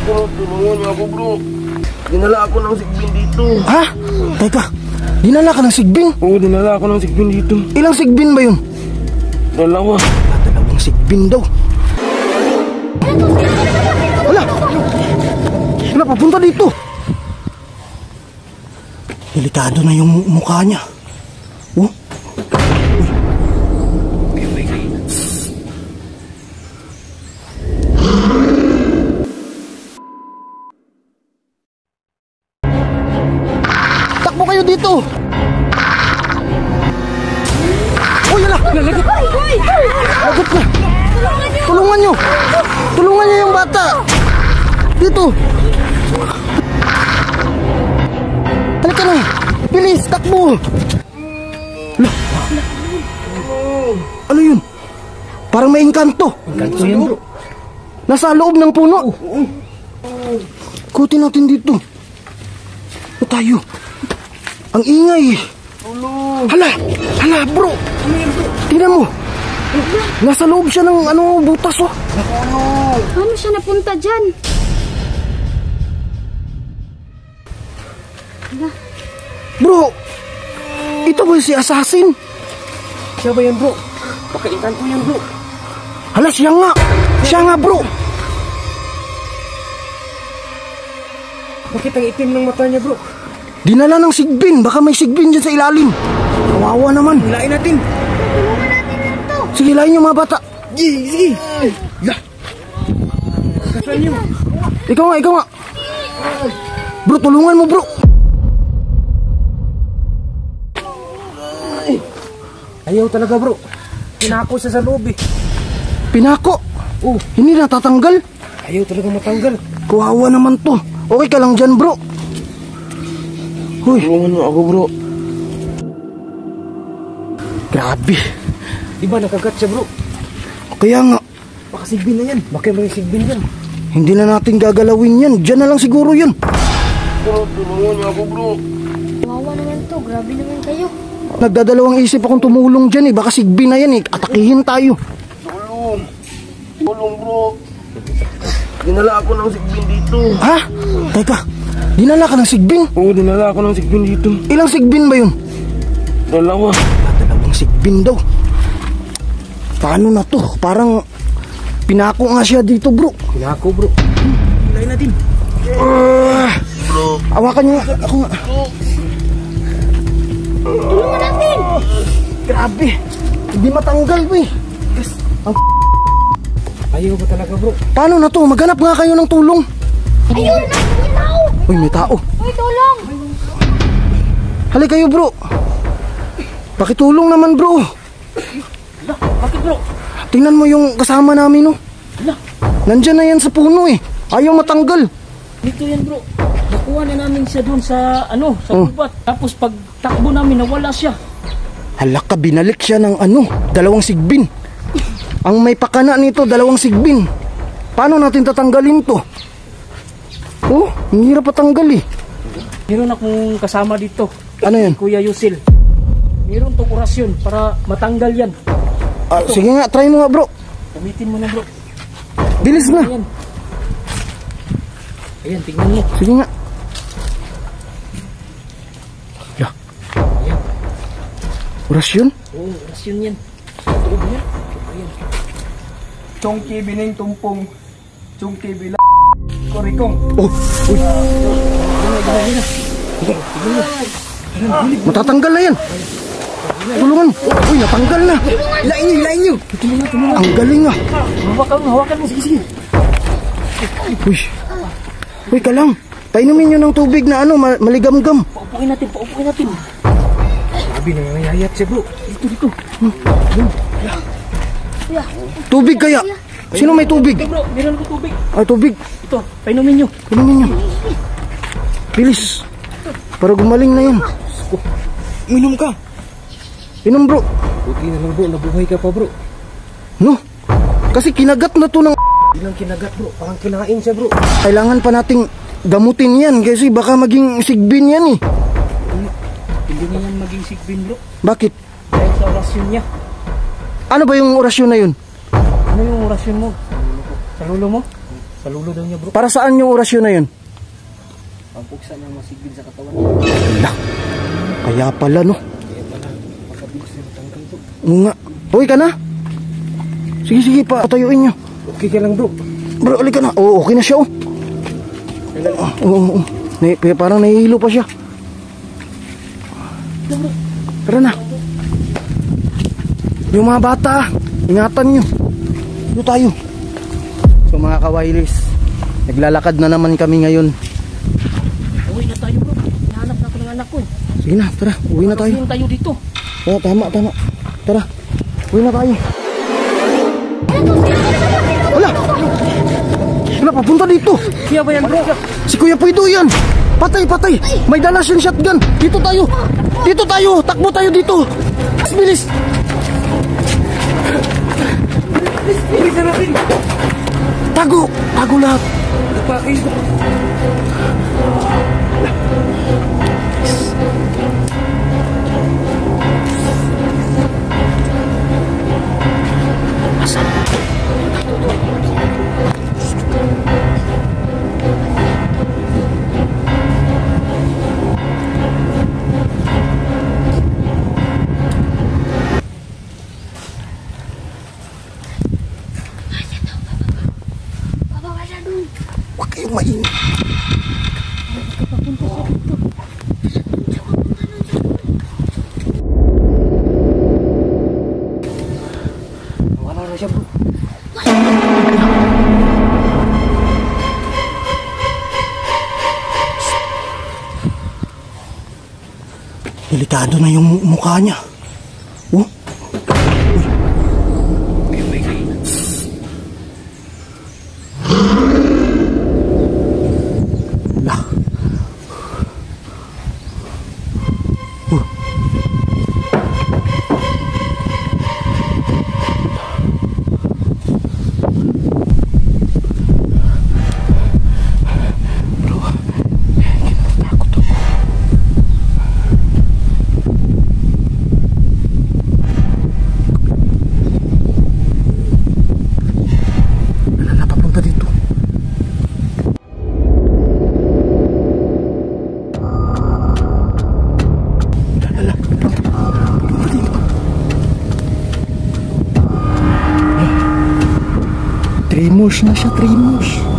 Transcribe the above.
Bro, tulungan niyo ako, bro. Dinala ako ng sigbin dito. Ha? Teka, dinala ka ng sigbin? Oo, dinala ako ng sigbin dito. Ilang sigbin ba yun? Dalawa. Dalawang sigbin daw. Wala! Wala, papunta dito. Delikado na yung mukha niya. Oh? Takbo kayo dito. Uy, ala! Lagot na. Tulungan nyo. Tulungan nyo yung bata. Dito. Halika na. Bilis, takbo. Ano yun? Parang may engkanto. Engkanto yan, bro. Nasa loob ng puno. Ikutin natin dito. O tayo. Ang ingay. Hala, hala bro. Tingnan mo. Nasa loob siya ng butas oh. Paano siya napunta dyan? Bro, ito ba si assassin? Siya ba yan, bro? Baka engkanto yan, bro. Hala, siya nga. Siya nga bro. Bakit ang itim ng mata niya, bro? Dinala ng sigbin. Baka may sigbin dyan sa ilalim. Kawawa naman. Hilain natin. Tulungan natin yan to. Sige, hilahin nyo mga bata. Sige. Kasan niyo? Ikaw nga. Bro, tulungan mo bro. Ayaw talaga, bro. Pinako siya sa loob eh. Pinako? Oh, Hindi natatanggal. ayaw talaga matanggal. Kawawa naman to. Okay ka lang dyan bro. Uy, Tulungan mo ako, bro. grabe. Di ba nakagat siya, bro? Kaya nga, Baka sigbin na yan. Baka may sigbin yan. hindi na natin gagalawin yan. Diyan na lang siguro yan. Bro, tulungan niyo ako, bro. Wawa naman to. Grabe naman kayo. Nagdadalawang isip akong tumulong dyan eh. Baka sigbin na yan eh. Atakihin tayo. Tulong, bro. Dinala ako ng sigbin dito. Ha? Teka, dinala ka ng sigbin? Oo, dinala ako ng sigbin dito. Ilang sigbin ba yun? Dalawa. Dalawang sigbin daw. Paano na to? Parang pinako nga siya dito bro. Pinako, bro. Hilain natin. Bro. Awakan nyo nga. Ako nga. Tulungan natin. Grabe. Hindi matanggal ba eh. Ayaw ba talaga, bro? Paano na to? Maghanap nga kayo ng tulong. Ayun na. May tao. Uy, may tao. Uy, tulong. Halika kayo bro. Pakitulong naman bro. Bakit, bro? Tingnan mo yung kasama namin oh. Nandyan na yan sa puno eh. Ayaw matanggal. Dito yan bro. Nakuha na namin siya doon sa sa Oh. gubat. Tapos pag takbo namin nawala siya. Halaka, binalik siya ng dalawang sigbin. Ang may pakana nito, dalawang sigbin. Paano natin tatanggalin to? Oh, hindi hirap patanggal eh. Meron akong kasama dito. Ano yan? Kuya Yusil. Meron tong orasyon para matanggal yan. Sige nga, try mo nga bro. Gamitin mo na bro. Bilis na. Ayan. Ayan, tingnan mo. Sige nga. Ya. Ayan. Orasyon? Oo, orasyon yan. Tuog yan. Ayan. Chongki bining tumpong. Chongki bila korikong. Oh, uy. Matatanggal na yan. Tulungan. Uy, natanggal na. Hilain niyo. Ang galing ah. Hawakan mo. Sige. Uy. Uy, ka lang. Painumin nyo ng tubig na maligamgam. Paupuin natin. Sabi na nangyayat siya, bro. Dito. Tubig kaya. Sino may tubig? Ito bro, meron ako tubig. Tubig. Ito, painumin nyo. Inumin nyo. Bilis. Para gumaling na yan. Minom ka. Inom bro. Buti na lang, bro. Nabuhay ka pa, bro. No? Kasi kinagat na to ng... Hindi lang kinagat, bro. Parang kinain siya, bro. Kailangan pa nating gamutin yan kasi baka maging sigbin yan eh. Hindi na yan maging sigbin bro. Bakit? Dahil sa orasyon niya. Ano ba yung orasyon na yun? Ano yung orasyon mo? Sa lolo mo? Sa Nakalulo daw niya bro. Para saan yung orasyon na yun? Ang puksa niyang masigil sa katawan. Ala, kaya pala no. Makabilis na tanggal to. Oo nga. Uy ka na? Sige, sige pa, patayuin nyo. Okay ka lang bro. Bro, ulit ka na. Oo, okay na siya oh. Oo. Parang nahihilo pa siya. Tara na. Yung mga bata, ingatan nyo. Dito tayo. So mga kawailis, naglalakad na naman kami ngayon. Uwi na tayo bro. Hinahanap na ako ng anak ko eh. Sige na, tara, uwi na tayo. Uwi tayo dito. Oh, tama. Tara, uwi na tayo. Wala, papunta dito. Siya ba yan bro? Si Kuya Puido yan. Patay. May dala siyang shotgun. Dito tayo. Takbo tayo dito. Bilis. Bilis na natin. Tago lahat. Ipakin ko. Huwag kayong mainit. Wala na siya bro. Delikado na yung mukha niya. Oh. Lah. Tremors na siya, tremors.